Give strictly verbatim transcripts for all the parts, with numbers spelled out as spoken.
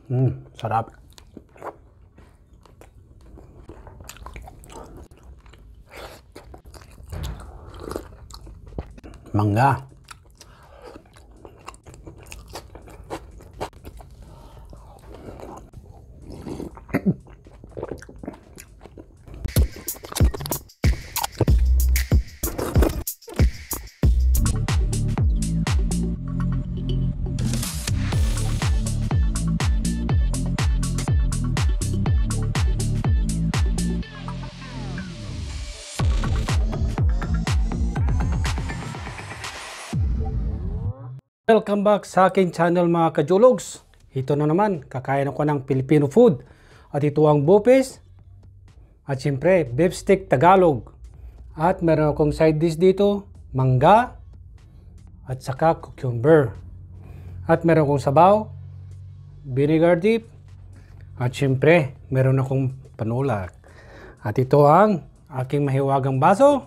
Hmm, sarap. Mangga. Welcome back sa aking channel mga kajologs. Ito na naman, kakain ako ng Filipino food. At ito ang Bopis. At siyempre, beefsteak Tagalog. At meron akong side dish dito, mangga. At saka cucumber. At meron akong sabaw, vinegar dip. At siyempre, meron akong panulak. At ito ang aking mahiwagang baso.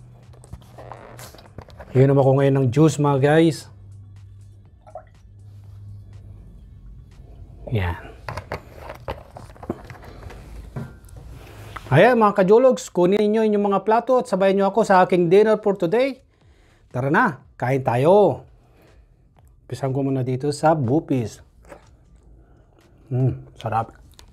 Inom ako ngayon ng juice mga guys. Yan. Ayan mga kajologs, kunin nyo inyong mga plato at sabayan nyo ako sa aking dinner for today. Tara na, kain tayo. Pisan ko muna dito sa Bopis. Hmm, sarap.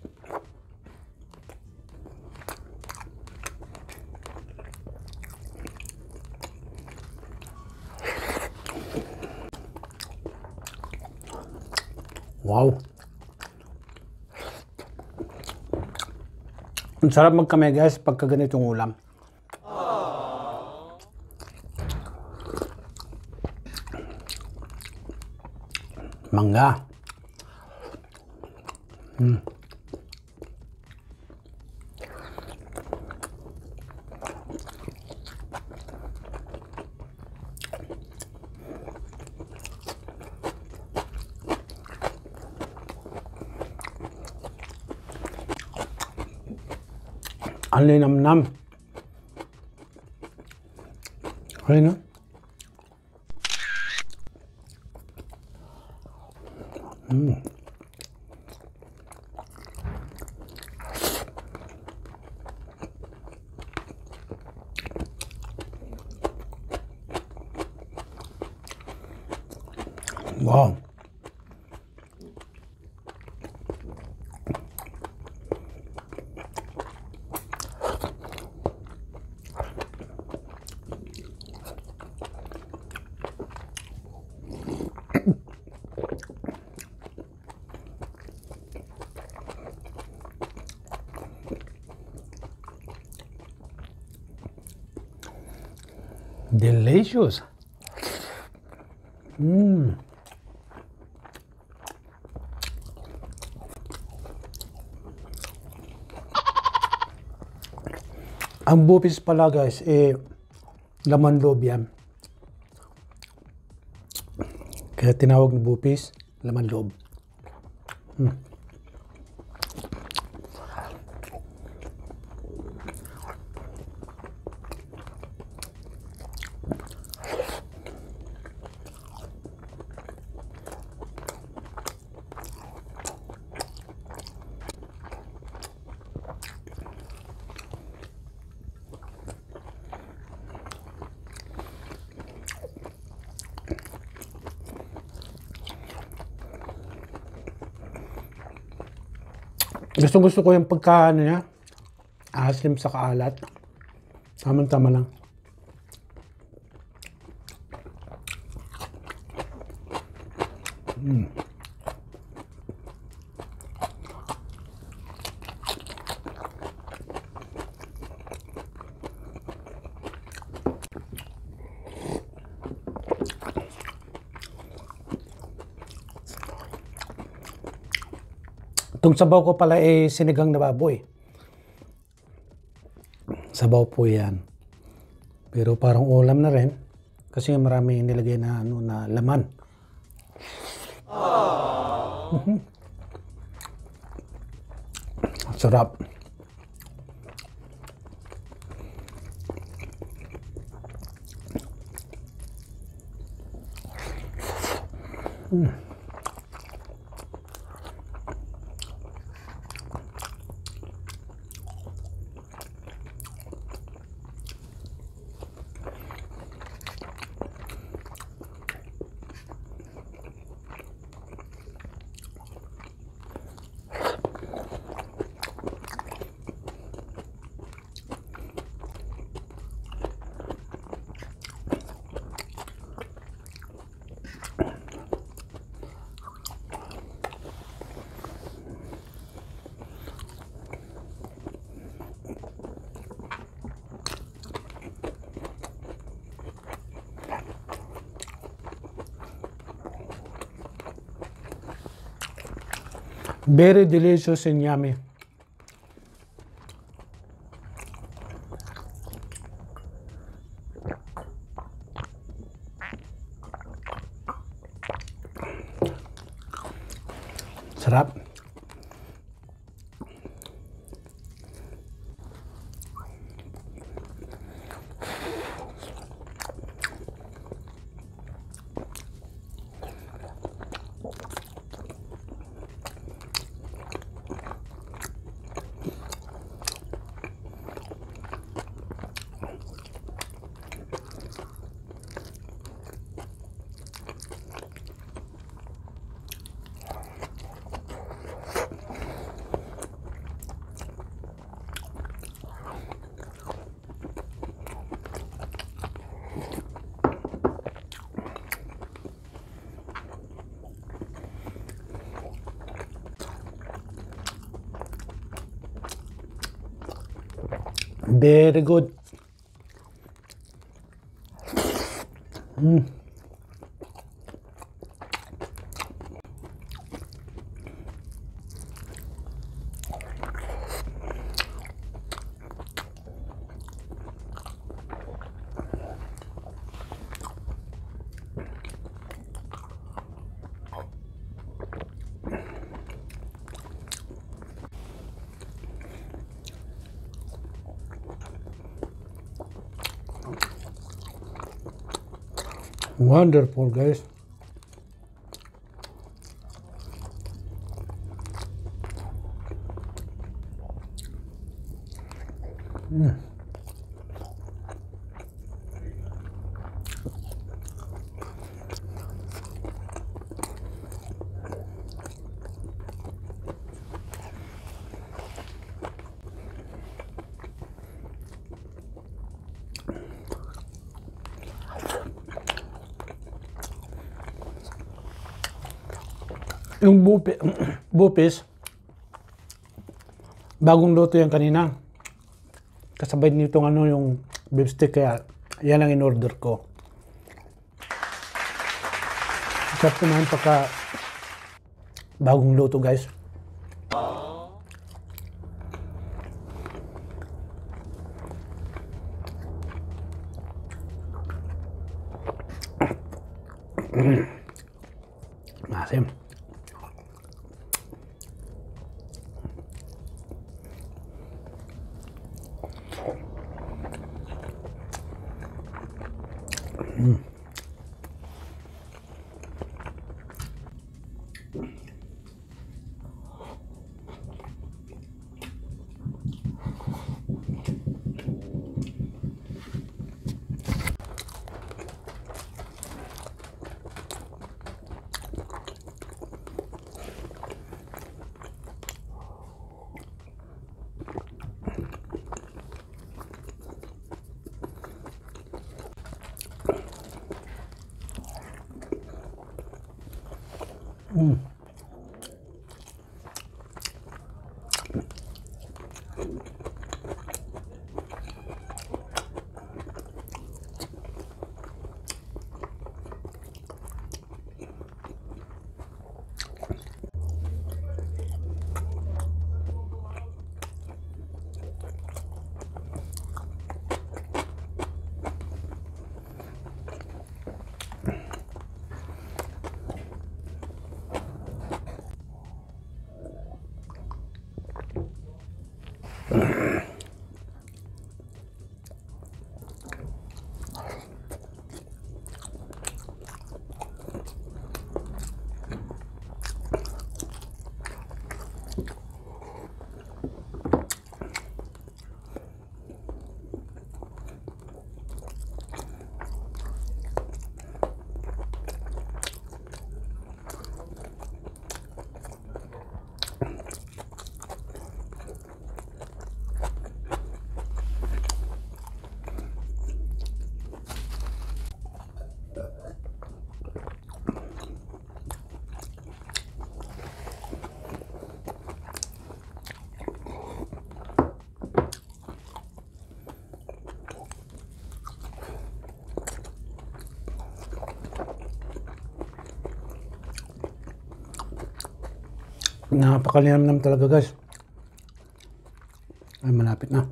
Wow. Ang sarap magkamay guys pagka ganitong ulam. Mangga. Hmm. Ang linamnam. Ayun na. Mm. Wow. Delicious. Mm. Ang Bopis pala guys, eh, laman loob yan. Kaya tinawag ng Bopis, laman loob. Mm. Gusto gusto ko yung pagka ano niya, asim sa kaalat. Tama-tama lang. Mm. Itong sabaw ko pala ay eh, sinigang na baboy. Sabaw po yan. Pero parang ulam na rin. Kasi marami nilagay na, ano, na laman. Mm-hmm. Sarap. Mm. Very delicious and yummy. Sarap. Very good. Mm. Wonderful, guys. Mm. Yung bupi, bupis, bagong luto yan kanina. Kasabay nitong ano yung beefsteak, kaya yan ang in-order ko. Sarap naman pagka bagong luto, guys. Masim. Mm. Napakalinamnam talaga guys. Ay, malapit na.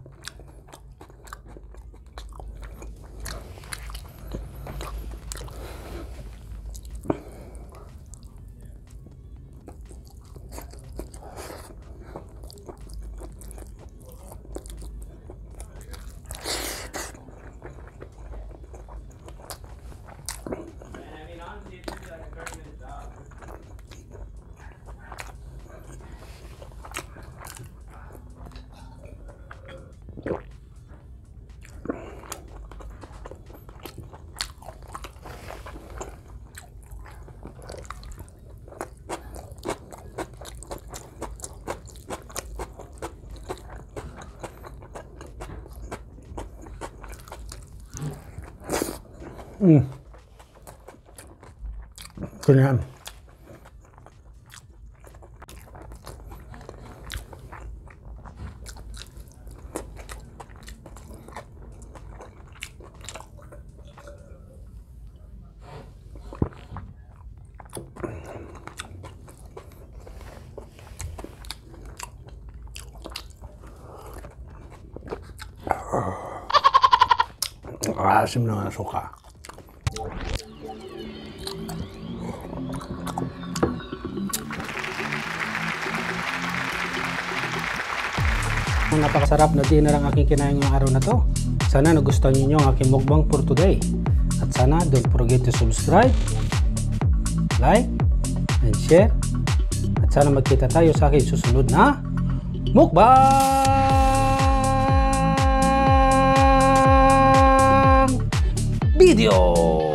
Hmm. Ito na yan. Asim na nga suka. Napakasarap na dinner ang aking kinain ngayong araw na to. Sana nagustuhan niyo ang aking mukbang for today. At sana don't forget to subscribe, like, and share. At sana magkita tayo sa aking susunod na mukbang video.